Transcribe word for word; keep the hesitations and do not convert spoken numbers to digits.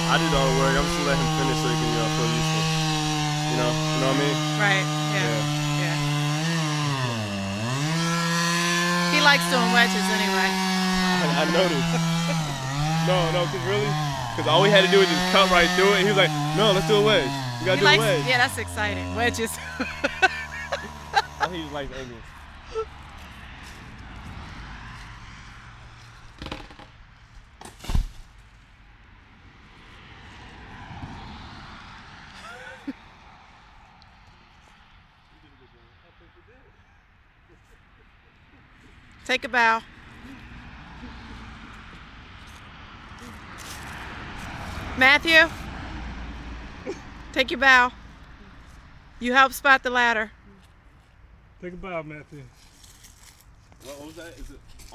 I did all the work. I'm just gonna let him finish so he can, you know, feel used to it. You know, you know what I mean? Right. Yeah. Yeah. yeah. He likes doing wedges anyway. I, I noticed. no, no, cause really, cause all we had to do was just cut right through it. And he was like, "No, let's do a wedge. You gotta he do likes, a wedge." Yeah, that's exciting. Wedges. I think he just likes aiming. Take a bow. Matthew, take your bow. You help spot the ladder. Take a bow, Matthew. What was that? Is it?